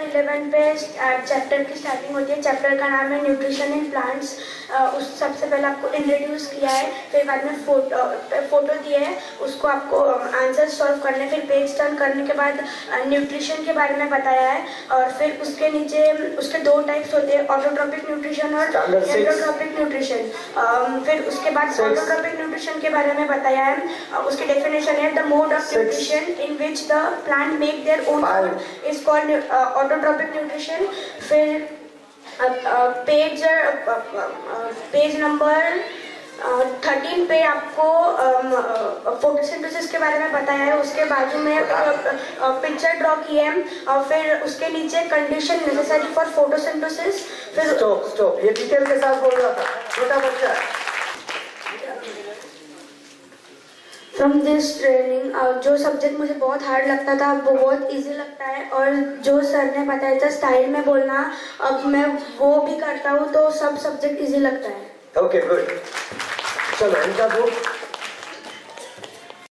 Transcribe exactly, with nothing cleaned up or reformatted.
Eleven पे chapter की starting होती है। चैप्टर का नाम है न्यूट्रिशन इन प्लांट्स। उस सबसे पहले आपको इंट्रोड्यूस किया है, फिर बाद में फोटो फोटो दिए है, उसको आपको आंसर सॉल्व करने, फिर पेज टर्न करने के बाद न्यूट्रिशन के बारे में बताया है। और फिर उसके नीचे उसके दो टाइप्स होते हैं, ऑटोट्रॉपिक न्यूट्रिशन और एंडोट्रॉपिक न्यूट्रिशन। फिर उसके बाद ऑटोट्रॉपिक न्यूट्रिशन के बारे में बताया है। उसकी डेफिनेशन है the mode of nutrition in which the plant make their own food is called autotrophic nutrition. फिर पेज पेज नंबर थर्टीन पे आपको फोटोसिंथेसिस के बारे में बताया है। उसके बाजू में पिक्चर ड्रॉ की है और फिर उसके नीचे कंडीशन नेसेसरी फॉर फोटोसिंथेसिस। फिर स्टॉप स्टॉप ये डिटेल के साथ बोल रहा था छोटा बच्चा। फ्रॉम दिस ट्रेनिंग जो सब्जेक्ट मुझे बहुत हार्ड लगता था वो बहुत इजी लगता है, और जो सर ने बताया था स्टाइल में बोलना, अब मैं वो भी करता हूँ तो सब सब्जेक्ट इजी लगता है। Okay good. चलो इनका बुक